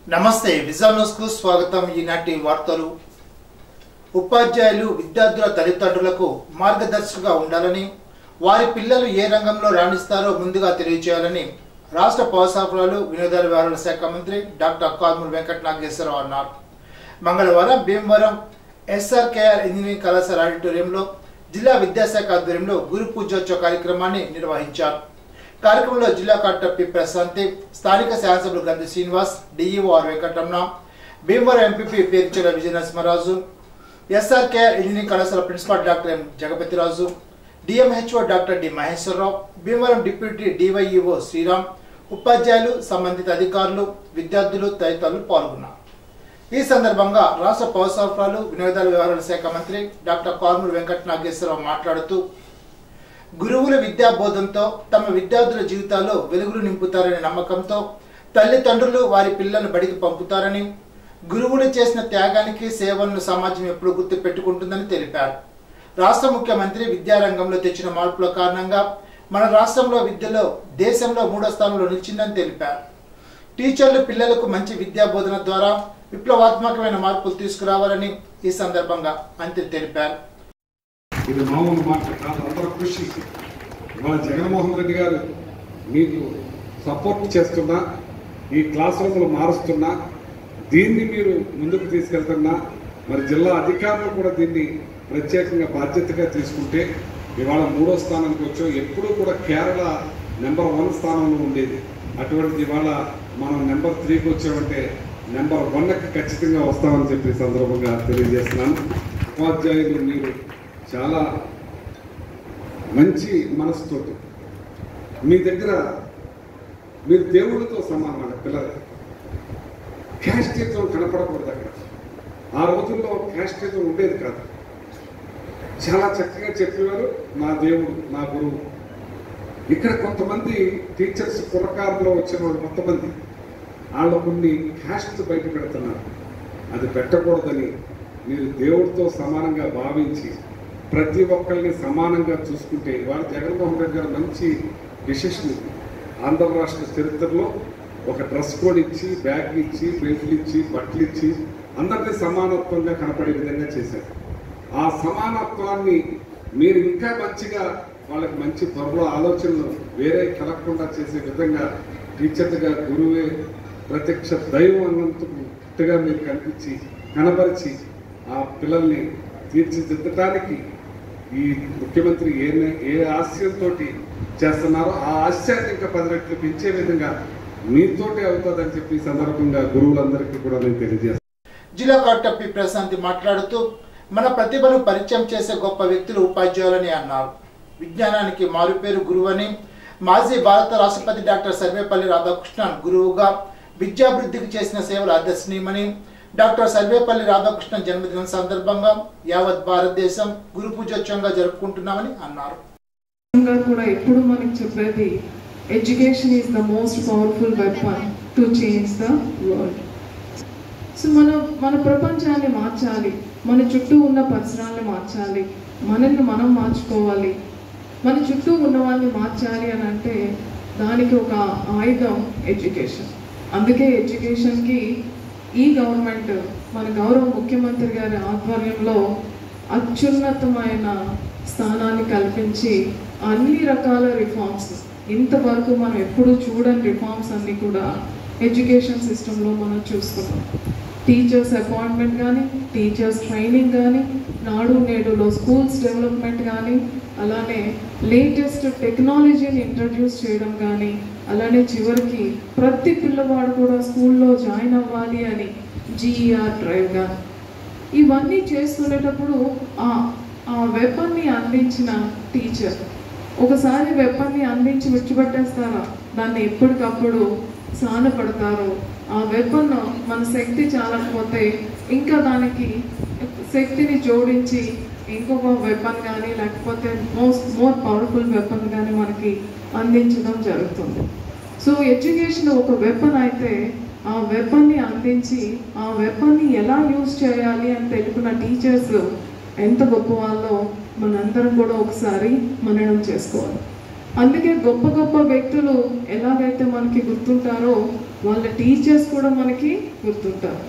నమస్తే vision news కు స్వాగతం. ఈనాటి వార్తలు. ఉపాధ్యాయులు విద్యార్థుల తల్లిదండ్రులకు మార్గదర్శకంగా ఉండాలని, వారి పిల్లలు ఏ రంగంలో రాణిస్తారో ముందుగా తెలియజేయాలని రాష్ట్ర పౌర సరఫరాలు వినోదాల వ్యవహారాల శాఖ మంత్రి డాక్టర్ కారుమూరి వెంకట నాగేశ్వరరావు అన్నారు. మంగళవారం భీమవరం ఎస్ఆర్కేఆర్ ఇంజనీరింగ్ కళాశాల ఆడిటోరియంలో జిల్లా విద్యాశాఖ ఆధ్వర్యంలో గురు పూజోత్సవ కార్యక్రమాన్ని నిర్వహించారు. కార్యక్రమంలో జిల్లా కలెక్టర్ పి ప్రశాంతి, స్థానిక శాసనసభ్యులు Gandhi Srinivas, DEO R Venkataramana, Bhimavaram MPP Perchela Vijaya Narasimharaju, SRKR engineering కళాశాల principal doctor M Jagapathiraju, DMHO doctor D Maheswararao, Bhimavaram deputy DYEO Sriram, ఉపాధ్యాయులు, సంబంధిత అధికారులు, విద్యార్థులు తదితరులు పాల్గొన్నారు. ఈ సందర్భంగా రాష్ట్ర పౌర సరఫరాలు వినోదాల వ్యవహారాల శాఖ మంత్రి డాక్టర్ కారుమూరి వెంకట నాగేశ్వరరావు మాట్లాడుతూ, గురువుల విద్యా బోధనతో తమ విద్యార్థుల జీవితాల్లో వెలుగులు నింపుతారనే నమ్మకంతో తల్లిదండ్రులు వారి పిల్లలను బడికి పంపుతారని, గురువులు చేసిన త్యాగానికి సేవలను సమాజం ఎప్పుడు గుర్తు పెట్టుకుంటుందని తెలిపారు. రాష్ట్ర ముఖ్యమంత్రి విద్యారంగంలో తెచ్చిన మార్పుల కారణంగా మన రాష్ట్రంలో విద్యలో దేశంలో 3వ స్థానంలో నిలిచిందని తెలిపారు. టీచర్లు పిల్లలకు మంచి విద్యా బోధన ద్వారా విప్లవాత్మకమైన మార్పులు తీసుకురావాలని ఈ సందర్భంగా మంత్రి తెలిపారు. ఇది మామూలు మాట కాదు, అందరూ కృషి. ఇవాళ జగన్మోహన్ రెడ్డి గారు మీకు సపోర్ట్ చేస్తున్నా, ఈ క్లాస్ రూమ్లు మారుస్తున్నా, దీన్ని మీరు ముందుకు తీసుకెళ్తున్నా, మరి జిల్లా అధికారులు కూడా దీన్ని ప్రత్యేకంగా బాధ్యతగా తీసుకుంటే ఇవాళ 3వ స్థానానికి వచ్చాం. ఎప్పుడూ కూడా కేరళ నెంబర్ 1 స్థానంలో ఉండేది. అటువంటిది ఇవాళ మనం నెంబర్ 3కి వచ్చామంటే నెంబర్ 1కి ఖచ్చితంగా వస్తామని చెప్పి సందర్భంగా తెలియజేస్తున్నాను. ఉపాధ్యాయులు మీరు చాలా మంచి మనసుతోటి మీ దగ్గర మీరు దేవుడితో సమానమైన పిల్లలు. క్యాస్టిజం కనపడకూడదు అక్కడ. ఆ రోజుల్లో క్యాస్టిజం ఉండేది కాదు. చాలా చక్కగా చెప్పేవారు, నా దేవుడు నా గురువు. ఇక్కడ కొంతమంది టీచర్స్ కుర్రకారులో వచ్చిన వాళ్ళు కొంతమంది వాళ్ళు కొన్ని క్యాస్ట్ బయట పెడుతున్నారు. అది పెట్టకూడదని మీరు దేవుడితో సమానంగా భావించి ప్రతి ఒక్కరిని సమానంగా చూసుకుంటే ఇవాళ జగన్మోహన్ రెడ్డి గారు మంచి డిసిషన్. ఆంధ్ర రాష్ట్ర చరిత్రలో ఒక డ్రెస్ కోడ్ ఇచ్చి, బ్యాగ్ ఇచ్చి, బెల్ట్లు ఇచ్చి, బట్టలు ఇచ్చి అందరినీ సమానత్వంగా కనపడే విధంగా చేశారు. ఆ సమానత్వాన్ని మీరు ఇంకా మంచిగా వాళ్ళకి మంచి త్వరలో ఆలోచనలు వేరే కలగకుండా చేసే విధంగా టీచర్గా గురువే ప్రత్యక్ష దైవం అన్నంతగా మీరు కనిపించి కనపరిచి ఆ పిల్లల్ని తీర్చిదిద్దడానికి ఈ ముఖ్యమంత్రి ఏ ఆశయంతో చేస్తున్నారో ఆ ఆశయాన్ని ఇంకా 10 రెట్లు పెంచే విధంగా మీతోటే అవుతుందని చెప్పి ఈ సందర్భంగా గురువులందరికీ కూడా నేను తెలియజేస్తాను. జిల్లా కలెక్టర్ పి ప్రశాంతి మాట్లాడుతూ, మన ప్రతిభను పరిచయం చేసే గొప్ప వ్యక్తులు ఉపాధ్యాయులని అన్నారు. విజ్ఞానానికి మారుపేరు గురువని, మాజీ భారత రాష్ట్రపతి డాక్టర్ సర్వేపల్లి రాధాకృష్ణన్ గురువుగా విద్యాభివృద్ధికి చేసిన సేవలు ఆదర్శనీయమని, డాక్టర్ సర్వేపల్లి రాధాకృష్ణన్ జన్మదినం సందర్భంగా యావత్ భారతదేశం గురు పూజోత్సవంగా జరుపుకుంటున్నామని అన్నారు. కూడా ఎప్పుడు మనకి చెప్పేది education is the most powerful weapon to change the world. So మన ప్రపంచాన్ని మార్చాలి, మన చుట్టూ ఉన్న పరిసరాలను మార్చాలి, మనల్ని మనం మార్చుకోవాలి, మన చుట్టూ ఉన్న వాళ్ళని మార్చాలి అని అంటే దానికి ఒక ఆయుధం ఎడ్యుకేషన్. అందుకే ఎడ్యుకేషన్కి ఈ గవర్నమెంట్ మన గౌరవ ముఖ్యమంత్రి గారి ఆధ్వర్యంలో అత్యున్నతమైన స్థానాన్ని కల్పించి అన్ని రకాల రిఫార్మ్స్, ఇంతవరకు మనం ఎప్పుడు చూడని రిఫార్మ్స్ అన్నీ కూడా ఎడ్యుకేషన్ సిస్టంలో మనం చూస్తున్నాం. టీచర్స్ అపాయింట్మెంట్ కానీ, టీచర్స్ ట్రైనింగ్ కానీ, నాడు నేడులో స్కూల్స్ డెవలప్మెంట్ కానీ, అలానే లేటెస్ట్ టెక్నాలజీని ఇంట్రడ్యూస్ చేయడం కానీ, అలానే చివరికి ప్రతి పిల్లవాడు కూడా స్కూల్లో జాయిన్ అవ్వాలి అని జీఈఆర్ డ్రైవ్ కానీ, ఇవన్నీ చేస్తునేటప్పుడు ఆ వెపన్ని అందించిన టీచర్ ఒకసారి వెపన్ని అందించి విడిచిపెట్టేస్తారా, దాన్ని ఎప్పటికప్పుడు సానపడతారో, ఆ వెపన్ మన శక్తి చాలకపోతే ఇంకా దానికి శక్తిని జోడించి ఇంకొక వెపన్ కానీ లేకపోతే మోర్ పవర్ఫుల్ వెపన్ కానీ మనకి అందించడం జరుగుతుంది. సో ఎడ్యుకేషన్ ఒక వెపన్ అయితే ఆ వెపన్ని అందించి ఆ వెపన్ని ఎలా యూజ్ చేయాలి అని తెలిపిన టీచర్స్ ఎంత గొప్ప వాళ్ళో మనందరం కూడా ఒకసారి మననం చేసుకోవాలి. అందుకే గొప్ప గొప్ప వ్యక్తులు ఎలాగైతే మనకి గుర్తుంటారో వాళ్ళ టీచర్స్ కూడా మనకి గుర్తుంటారు.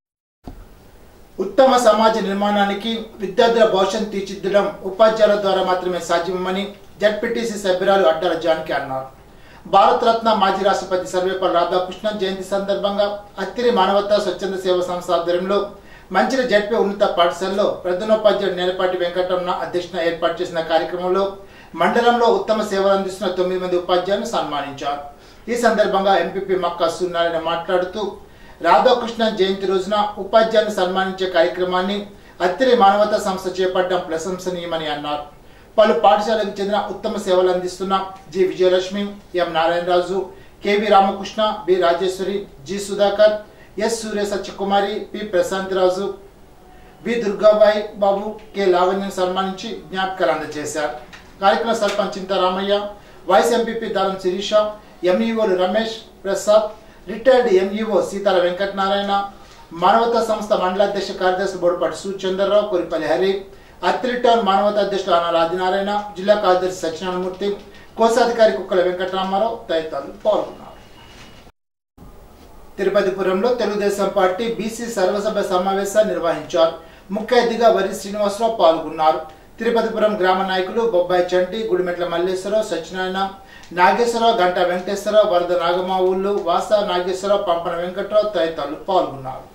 ఉత్తమ సమాజ నిర్మాణానికి విద్యార్థుల భవిష్యత్తు తీర్చిదిద్దడం ఉపాధ్యాయుల ద్వారా మాత్రమే సాధ్యమని జెడ్పీటీసీ సభ్యురాలు అడ్డాల జానకి అన్నారు. భారతరత్న మాజీ రాష్ట్రపతి సర్వేపల్లి రాధాకృష్ణన్ జయంతి సందర్భంగా అత్తిరి మానవతా స్వచ్ఛంద సేవా సంస్థ ఆధ్వర్యంలో మంచిర జెడ్పీ ఉన్నత పాఠశాలలో ప్రధానోపాధ్యాయుడు నేలపాటి వెంకటరమణ అధ్యక్షతన ఏర్పాటు చేసిన కార్యక్రమంలో మండలంలో ఉత్తమ సేవలు అందిస్తున్న 9 మంది ఉపాధ్యాయులను సన్మానించారు. ఈ సందర్భంగా ఎంపీపీ మక్కా సూర్యనారాయణ మాట్లాడుతూ రాధాకృష్ణన్ జయంతి రోజున ఉపాధ్యాయులను సన్మానించే కార్యక్రమాన్ని అత్తిరి మానవతా సంస్థ చేపట్టడం ప్రశంసనీయమని అన్నారు. పలు పాఠశాలకు చెందిన ఉత్తమ సేవలు అందిస్తున్న G Vijayalakshmi, M Narayanaraju, KV Ramakrishna, B Rajeswari, G Sudhakar, S Surya Satyakumari, P Prashantiraju, B Durgabai Babu, K లావణ్యను సన్మానించి జ్ఞాపికలు అందజేశారు. కార్యక్రమ సర్పంచ్ చింతారామయ్య, వైస్ ఎంపీపీ దారం శిరీష, ఎంఈఓలు రమేష్, ప్రసాద్, రిటైర్డ్ ఎంఈఓ సీతాల వెంకటనారాయణ, మానవతా సంస్థ మండలాధ్యక్ష కార్యదర్శి బోడపాటి సూర్యచంద్రరావు, కొరిపల్లి హరి, అత్తిలి టౌన్ మానవతా అధ్యక్షులు అనాల ఆదినారాయణ, జిల్లా కార్యదర్శి సత్యనారాయణమూర్తి, కోశాధికారి కుక్కల వెంకటరామారావు తదితరులు పాల్గొన్నారు. తిరుపతిపురంలో తెలుగుదేశం పార్టీ బీసీ సర్వసభ సమావేశాన్ని నిర్వహించారు. ముఖ్య అతిథిగా వరి శ్రీనివాసరావు పాల్గొన్నారు. తిరుపతిపురం గ్రామ నాయకులు బొబ్బాయి చంటి, గుడిమెట్ల మల్లేశ్వరరావు, సత్యనారాయణ, నాగేశ్వరరావు, గంట వెంకటేశ్వరరావు, వరద నాగమావుళ్ళు, వాస నాగేశ్వరరావు, పంపన వెంకట్రావు తదితరులు పాల్గొన్నారు.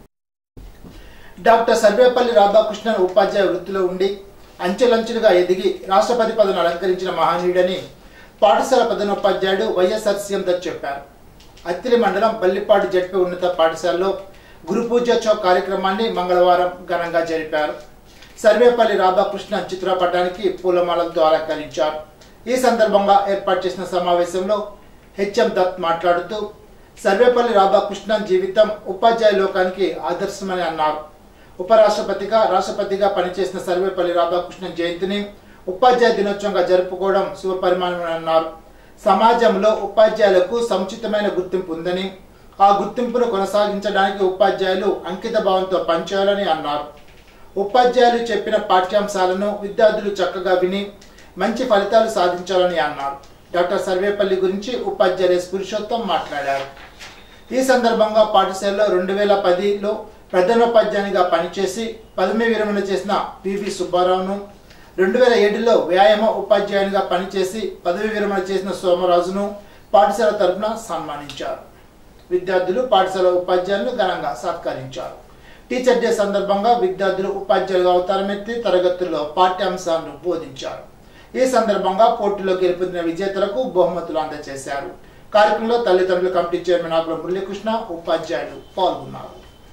డాక్టర్ సర్వేపల్లి రాధాకృష్ణన్ ఉపాధ్యాయ వృత్తిలో ఉండి అంచెలంచెలుగా ఎదిగి రాష్ట్రపతి పదవిని అలంకరించిన మహనీయుడని పాఠశాల ప్రధానోపాధ్యాయుడు వైఎస్ఆర్ సీఎం దత్ చెప్పారు. అత్తిలి మండలం బల్లిపాడు జెడ్పీ ఉన్నత పాఠశాలలో గురు పూజోత్సవ కార్యక్రమాన్ని మంగళవారం ఘనంగా జరిపారు. సర్వేపల్లి రాధాకృష్ణన్ చిత్రపటానికి పూలమాలలతో అలంకరించారు. ఈ సందర్భంగా ఏర్పాటు చేసిన సమావేశంలో హెచ్ఎం దత్ మాట్లాడుతూ సర్వేపల్లి రాధాకృష్ణన్ జీవితం ఉపాధ్యాయ లోకానికి ఆదర్శమని అన్నారు. ఉపరాష్ట్రపతిగా రాష్ట్రపతిగా పనిచేసిన సర్వేపల్లి రాధాకృష్ణన్ జయంతిని ఉపాధ్యాయ దినోత్సవంగా జరుపుకోవడం శుభపరిమాణమని అన్నారు. సమాజంలో ఉపాధ్యాయులకు సముచితమైన గుర్తింపు ఉందని, ఆ గుర్తింపును కొనసాగించడానికి ఉపాధ్యాయులు అంకిత భావంతో పనిచేయాలని అన్నారు. ఉపాధ్యాయులు చెప్పిన పాఠ్యాంశాలను విద్యార్థులు చక్కగా విని మంచి ఫలితాలు సాధించాలని అన్నారు. డాక్టర్ సర్వేపల్లి గురించి ఉపాధ్యాయులు ఎస్ పురుషోత్తం మాట్లాడారు. ఈ సందర్భంగా పాఠశాలలో 2010లో ప్రధానోపాధ్యాయునిగా పనిచేసి పదవి విరమణ చేసిన పివి సుబ్బారావును, 2007లో వ్యాయామ ఉపాధ్యాయునిగా పనిచేసి పదవి విరమణ చేసిన సోమరాజును పాఠశాల తరఫున సన్మానించారు. విద్యార్థులు పాఠశాల ఉపాధ్యాయులను ఘనంగా సత్కరించారు. టీచర్ డే సందర్భంగా విద్యార్థులు ఉపాధ్యాయులుగా అవతారమెత్తి తరగతుల్లో పాఠ్యాంశాలను బోధించారు. ఈ సందర్భంగా పోటీలో గెలుపొందిన విజేతలకు బహుమతులు అందజేశారు. కార్యక్రమంలో తల్లిదండ్రుల కమిటీ చైర్మన్ ఆకుల మురళీకృష్ణ, ఉపాధ్యాయులు పాల్గొన్నారు.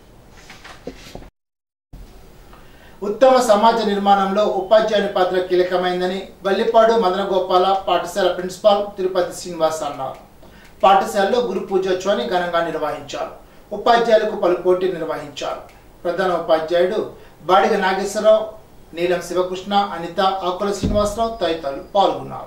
ఉత్తమ సమాజ నిర్మాణంలో ఉపాధ్యాయుని పాత్ర కీలకమైందని బల్లిపాడు మదనగోపాల పాఠశాల ప్రిన్సిపాల్ తిరుపతి శ్రీనివాస్ అన్నారు. పాఠశాలలో గురు పూజోత్సవాన్ని ఘనంగా నిర్వహించారు. ఉపాధ్యాయులకు పలు పోటీలు నిర్వహించారు. ప్రధాన ఉపాధ్యాయుడు బాడిగ నాగేశ్వరరావు, నీలం శివకృష్ణ, అనిత, ఆకుల శ్రీనివాసరావు తదితరులు పాల్గొన్నారు.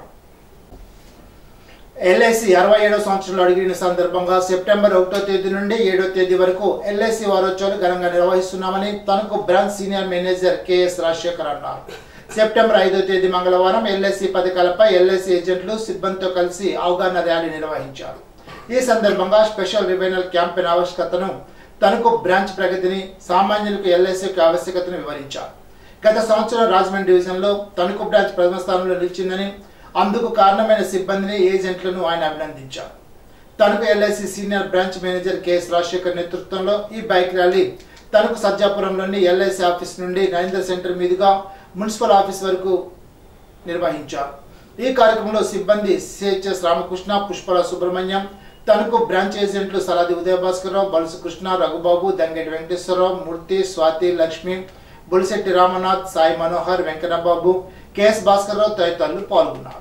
ఎల్ఐసి 67వ సంవత్సరంలో అడిగిన సందర్భంగా సెప్టెంబర్ 1వ తేదీ నుండి 7వ తేదీ వరకు ఎల్ఐసి వారోత్సవాలు ఘనంగా నిర్వహిస్తున్నామని Tanuku branch senior manager KS Rajasekhar అన్నారు. సెప్టెంబర్ 5వ తేదీ మంగళవారం ఎల్ఐసి పథకాలపై ఎల్ఐసి ఏజెంట్లు సిబ్బందితో కలిసి అవగాహన ర్యాలీ నిర్వహించారు. ఈ సందర్భంగా స్పెషల్ రివైనల్ క్యాంపెయిన్ ఆవశ్యకతను, తణుకు బ్రాంచ్ ప్రగతిని, సామాన్యులకు ఎల్ఐసి యొక్క ఆవశ్యకతను వివరించారు. గత సంవత్సరం రాజమండ్రి డివిజన్లో తణుకు బ్రాంచ్ ప్రథమ స్థానంలో నిలిచిందని, అందుకు కారణమైన సిబ్బందిని, ఏజెంట్లను ఆయన అభినందించారు. Tanuku LIC senior branch manager KS Rajasekhar నేతృత్వంలో ఈ బైక్ ర్యాలీ తణుకు సజ్జాపురంలోని ఎల్ఐసి ఆఫీస్ నుండి నరేంద్ర సెంటర్ మీదుగా మున్సిపల్ ఆఫీస్ వరకు నిర్వహించారు. ఈ కార్యక్రమంలో సిబ్బంది సిహెచ్ఎస్ రామకృష్ణ, పుష్పల సుబ్రహ్మణ్యం, తణుకు బ్రాంచ్ ఏజెంట్లు సలాది ఉదయభాస్కరరావు, బలుసు కృష్ణ, రఘుబాబు, దంగేటి వెంకటేశ్వరరావు, మూర్తి, స్వాతి, లక్ష్మి, బులిశెట్టి రామనాథ్, సాయి మనోహర్, వెంకటబాబు, కెఎస్ భాస్కర్రావు తదితరులు పాల్గొన్నారు.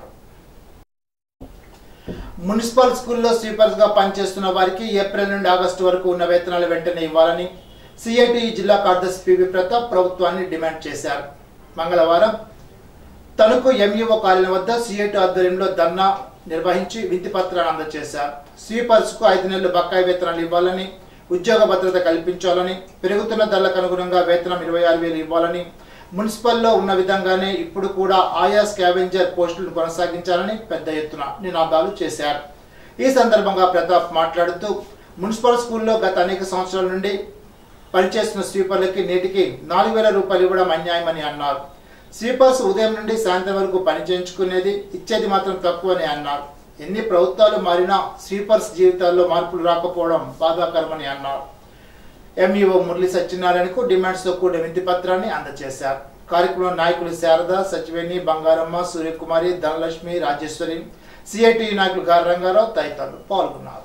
మున్సిపల్ స్కూల్లో స్వీపర్స్ గా పనిచేస్తున్న వారికి ఏప్రిల్ నుండి ఆగస్టు వరకు ఉన్న వేతనాలు వెంటనే ఇవ్వాలని సిఐటి జిల్లా కార్యదర్శి పివి ప్రతాప్ ప్రభుత్వాన్ని డిమాండ్ చేశారు. మంగళవారం తణుకు ఎంఈఓ కాలనీ వద్ద సిఐటి ఆధ్వర్యంలో ధర్నా నిర్వహించి వినతి పత్రాన్ని అందజేశారు. స్వీపర్స్ కు 5 నెలలు బకాయి వేతనాలు ఇవ్వాలని, ఉద్యోగ భద్రత కల్పించాలని, పెరుగుతున్న ధరలకు అనుగుణంగా వేతనం 26,000 ఇవ్వాలని, మున్సిపల్లో ఉన్న విధంగానే ఇప్పుడు కూడా ఆయా స్కావెంజర్ పోస్టులను కొనసాగించాలని పెద్ద ఎత్తున నినాదాలు చేశారు. ఈ సందర్భంగా ప్రతాప్ మాట్లాడుతూ మున్సిపల్ స్కూల్లో గత అనేక సంవత్సరాల నుండి పనిచేస్తున్న స్వీపర్లకి నేటికి 4,000 రూపాయలు ఇవ్వడం అన్యాయమని అన్నారు. స్వీపర్స్ ఉదయం నుండి సాయంత్రం వరకు పని చేయించుకునేది, ఇచ్చేది మాత్రం తక్కువని అన్నారు. ఎన్ని ప్రభుత్వాలు మారినా స్వీపర్స్ జీవితాల్లో మార్పులు రాకపోవడం బాధాకరమని అన్నారు. ఎంఈఓ మురళీ సత్యనారాయణకు డిమాండ్స్తో కూడిన వినతి పత్రాన్ని అందజేశారు. కార్యక్రమంలో నాయకులు శారద, సచివేణి, బంగారమ్మ, సూర్యకుమారి, ధనలక్ష్మి, రాజేశ్వరి, సిఐటి నాయకులు గారు రంగారావు తదితరులు పాల్గొన్నారు.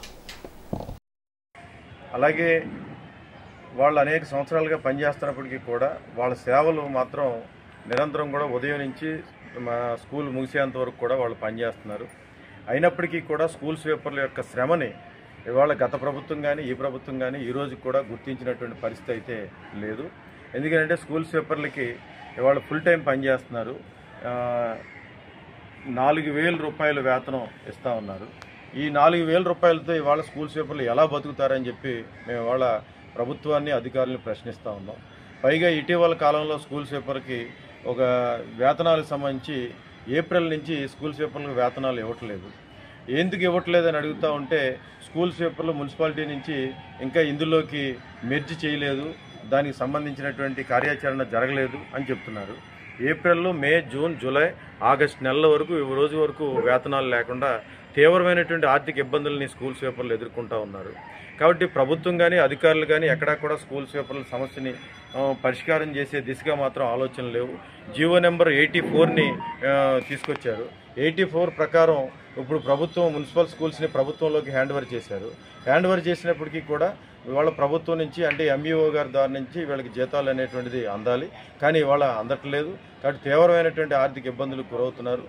అలాగే వాళ్ళు అనేక సంవత్సరాలుగా పనిచేస్తున్నప్పటికీ కూడా వాళ్ళ సేవలు మాత్రం నిరంతరం కూడా ఉదయం నుంచి మా స్కూల్ ముగిసేంత వరకు కూడా వాళ్ళు పనిచేస్తున్నారు. అయినప్పటికీ కూడా స్కూల్ స్వీపర్ల యొక్క శ్రమని ఇవాళ గత ప్రభుత్వం కానీ ఈ ప్రభుత్వం కానీ ఈరోజు కూడా గుర్తించినటువంటి పరిస్థితి అయితే లేదు. ఎందుకంటే స్కూల్ స్వీపర్లకి ఇవాళ ఫుల్ టైం పనిచేస్తున్నారు. 4,000 రూపాయల వేతనం ఇస్తూ ఉన్నారు. ఈ 4,000 రూపాయలతో ఇవాళ స్కూల్ స్వీపర్లు ఎలా బతుకుతారని చెప్పి మేము ఇవాళ ప్రభుత్వాన్ని అధికారులను ప్రశ్నిస్తూ ఉన్నాం. పైగా ఇటీవల కాలంలో స్కూల్ స్వీపర్కి ఒక వేతనాలకు సంబంధించి ఏప్రిల్ నుంచి స్కూల్ స్వీపర్లకు వేతనాలు ఇవ్వట్లేదు. ఎందుకు ఇవ్వట్లేదని అడుగుతూ ఉంటే స్కూల్ స్వీపర్లు మున్సిపాలిటీ నుంచి ఇంకా ఇందులోకి మెర్జ్ చేయలేదు, దానికి సంబంధించినటువంటి కార్యాచరణ జరగలేదు అని చెప్తున్నారు. April, May, June, July, August నెలల వరకు ఈ రోజు వరకు వేతనాలు లేకుండా తీవ్రమైనటువంటి ఆర్థిక ఇబ్బందులని స్కూల్ స్వీపర్లు ఎదుర్కొంటూ ఉన్నారు. కాబట్టి ప్రభుత్వం కానీ అధికారులు కానీ ఎక్కడా కూడా స్కూల్ స్వీపర్ల సమస్యని పరిష్కారం చేసే దిశగా మాత్రం ఆలోచనలు లేవు. జీవో నెంబర్ 84ని తీసుకొచ్చారు. 84 ప్రకారం ఇప్పుడు ప్రభుత్వం మున్సిపల్ స్కూల్స్ని ప్రభుత్వంలోకి హ్యాండ్ ఓవర్ చేశారు. హ్యాండ్ ఓవర్ చేసినప్పటికీ కూడా ఇవాళ ప్రభుత్వం నుంచి అంటే ఎంఈఓ గారి ద్వారా నుంచి వీళ్ళకి జీతాలు అనేటువంటిది అందాలి, కానీ ఇవాళ అందట్లేదు. కాబట్టి తీవ్రమైనటువంటి ఆర్థిక ఇబ్బందులకు గురవుతున్నారు.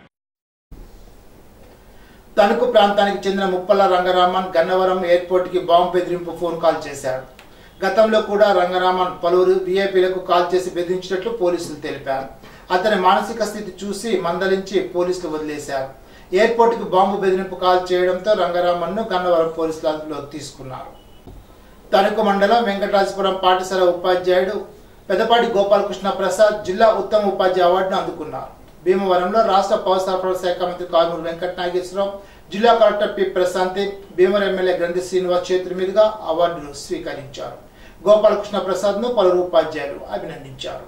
తణుకు ప్రాంతానికి చెందిన ముప్పల రంగరామన్ గన్నవరం ఎయిర్పోర్ట్ కి బాంబు బెదిరింపు ఫోన్ కాల్ చేశాడు. గతంలో కూడా రంగరామన్ పలువురు వీఐపీలకు కాల్ చేసి బెదిరించినట్లు పోలీసులు తెలిపారు. అతని మానసిక స్థితి చూసి మందలించి పోలీసులు వదిలేశారు. ఎయిర్పోర్ట్ కి బాంబు బెదిరింపు కాల్ చేయడంతో రంగరామన్ ను గన్నవరం పోలీసులు అదుపులోకి తీసుకున్నారు. తణుకు మండలం వెంకటరాజపురం పాఠశాల ఉపాధ్యాయుడు పెదపాటి గోపాలకృష్ణ ప్రసాద్ జిల్లా ఉత్తమ ఉపాధ్యాయ అవార్డును అందుకున్నారు. భీమవరంలో రాష్ట్ర పౌర సరఫరాల శాఖ మంత్రి కారుమూరి వెంకట నాగేశ్వరరావు, జిల్లా collector P Prashanti, Bhimavaram MLA Grandhi Srinivas చేతుల మీదుగా అవార్డును స్వీకరించారు. గోపాలకృష్ణ ప్రసాద్ ను పలువురు ఉపాధ్యాయులు అభినందించారు.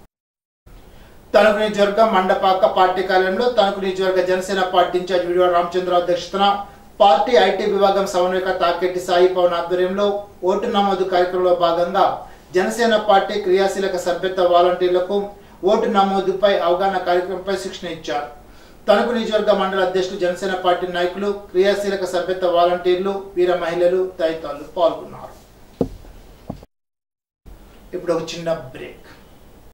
తణుకు నియోజకవర్గం మండపాక పార్టీ కార్యాలయంలో తణుకు నియోజకవర్గ జనసేన పార్టీ ఇన్ఛార్జ్ విడివ రామచంద్రరావు అధ్యక్షతన పార్టీ ఐటీ విభాగం సమన్వయకర్త తాకెట్టి సాయి పవన్ ఆధ్వర్యంలో ఓటు నమోదు కార్యక్రమంలో భాగంగా జనసేన పార్టీ క్రియాశీలక సభ్యత్వ వాలంటీర్లకు ఓటు నమోదుపై అవగాహన కార్యక్రమంపై శిక్షణ ఇచ్చారు. తణుకు నియోజకవర్గ మండల అధ్యక్షులు, జనసేన పార్టీ నాయకులు, క్రియాశీలక సభ్యత్వ వాలంటీర్లు, వీర మహిళలు తదితరులు పాల్గొన్నారు. ఇప్పుడు ఒక చిన్న బ్రేక్.